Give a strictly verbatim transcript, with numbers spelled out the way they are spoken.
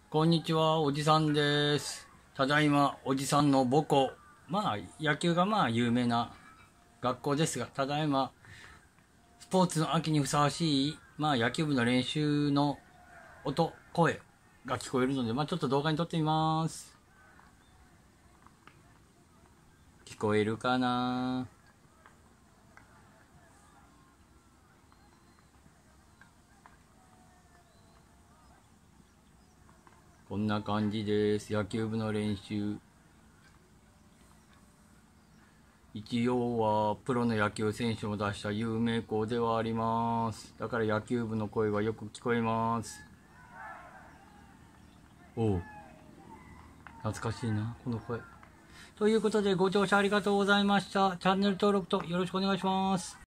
こんにちは、おじさんです。ただいま、おじさんの母校。まあ、野球がまあ有名な学校ですが、ただいま、スポーツの秋にふさわしい、まあ野球部の練習の音、声が聞こえるので、まあちょっと動画に撮ってみます。聞こえるかな？こんな感じです。野球部の練習。一応はプロの野球選手を出した有名校ではあります。だから野球部の声はよく聞こえます。おう、懐かしいな、この声。ということでご乗車ありがとうございました。チャンネル登録とよろしくお願いします。